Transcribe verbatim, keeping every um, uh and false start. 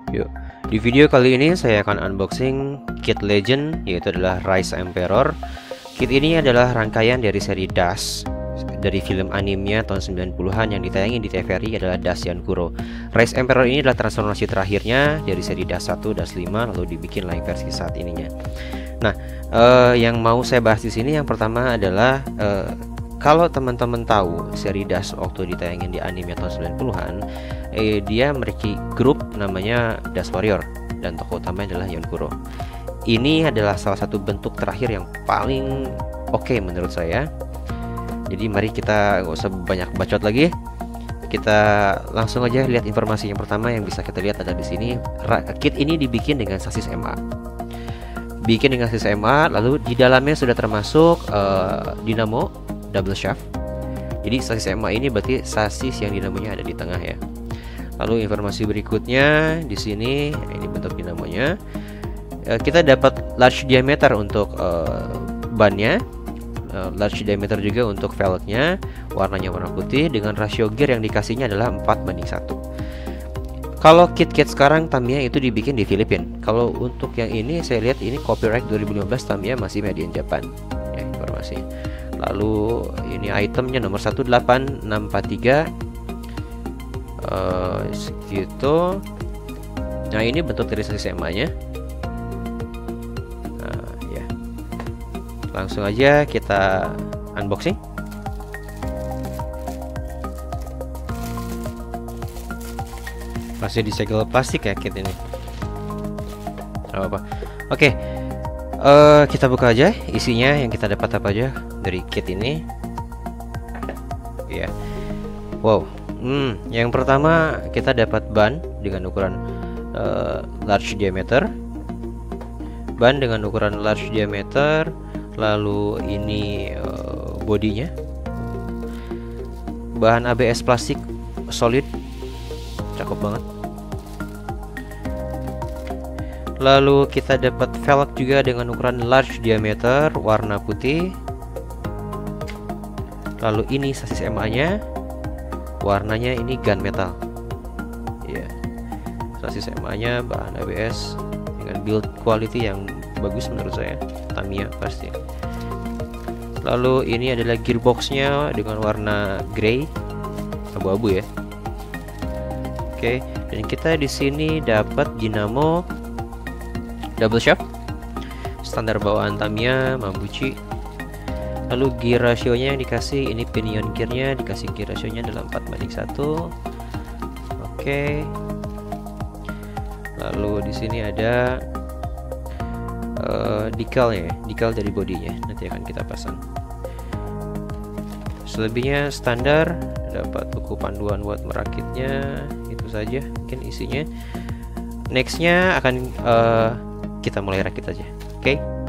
Yuk, di video kali ini saya akan unboxing kit Legend, yaitu adalah Rise Emperor. Kit ini adalah rangkaian dari seri Dash dari film animenya tahun sembilan puluhan yang ditayangin di T V R I adalah Dash Yankuro. Rise Emperor ini adalah transformasi terakhirnya dari seri Dash satu, Dash lima, lalu dibikin lagi versi saat ininya. Nah, eh, yang mau saya bahas di sini yang pertama adalah eh, kalau teman-teman tahu seri Dash waktu ditayangin di anime tahun sembilan puluhan, eh, dia memiliki grup namanya Dash Warrior dan tokoh utamanya adalah Yankuro. Ini adalah salah satu bentuk terakhir yang paling oke okay menurut saya. Jadi mari kita nggak usah banyak bacot lagi. Kita langsung aja lihat informasi yang pertama yang bisa kita lihat ada di sini. Kit ini dibikin dengan sasis M A. Bikin dengan sasis M A, lalu di dalamnya sudah termasuk uh, dinamo double shaft. Jadi sasis M A ini berarti sasis yang dinamonya ada di tengah ya. Lalu informasi berikutnya di sini ini bentuk dinamonya. Uh, kita dapat large diameter untuk uh, bannya. Uh, large diameter juga untuk velgnya, warnanya warna putih dengan rasio gear yang dikasihnya adalah empat banding satu. Kalau kit-kit sekarang Tamiya itu dibikin di Filipina. Kalau untuk yang ini saya lihat ini copyright dua ribu lima belas, Tamiya masih made in Japan ya, informasi. Lalu ini itemnya nomor satu delapan enam empat tiga uh, segitu. Nah, ini bentuk dari sasis M A nya. Langsung aja kita unboxing. Masih disegel plastik ya kit ini. Gak apa-apa. Oke, uh, kita buka aja isinya yang kita dapat apa aja dari kit ini. Ya, yeah. Wow. Hmm, yang pertama kita dapat ban dengan ukuran uh, large diameter. Ban dengan ukuran large diameter. Lalu ini uh, bodinya, bahan A B S plastik solid, cakep banget. Lalu kita dapat velg juga dengan ukuran large diameter, warna putih. Lalu ini sasis M A nya, warnanya ini gunmetal. Ya, yeah. Sasis M A nya bahan A B S dengan build quality yang bagus menurut saya, Tamiya pasti. Lalu ini adalah gearboxnya dengan warna grey, abu-abu ya. Oke, dan kita di sini dapat dinamo double shaft, standar bawaan Tamiya, Mambuchi. Lalu gear rasionya yang dikasih ini pinion gearnya dikasih gear rasionya adalah empat banding satu. Oke. Lalu di sini ada Uh, decalnya, decal dari bodinya nanti akan kita pasang. Selebihnya standar, dapat buku panduan buat merakitnya, itu saja mungkin isinya. Nextnya akan uh, kita mulai rakit aja, oke? Okay?